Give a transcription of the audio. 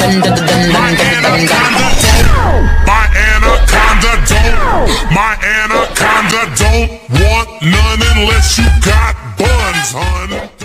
My anaconda don't want none unless you got buns, hun.